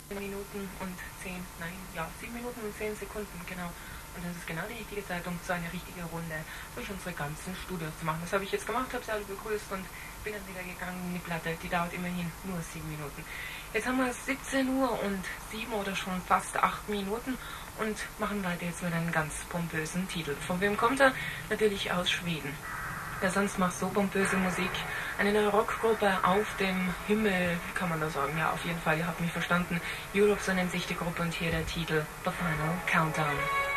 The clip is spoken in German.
Minuten und 10, nein, ja, 7 Minuten und 10 Sekunden, genau. Und das ist genau die richtige Zeit, um so eine richtige Runde durch unsere ganzen Studios zu machen. Das habe ich jetzt gemacht, habe sie alle begrüßt und bin dann wieder gegangen. Die Platte, die dauert immerhin nur 7 Minuten. Jetzt haben wir 17 Uhr und 7 oder schon fast 8 Minuten und machen weiter jetzt mit einem ganz pompösen Titel. Von wem kommt er? Natürlich aus Schweden. Wer sonst macht so pompöse Musik? Eine neue Rockgruppe auf dem Himmel, kann man da sagen. Ja, auf jeden Fall, ihr habt mich verstanden. Europe, so nennt sich die Gruppe und hier der Titel The Final Countdown.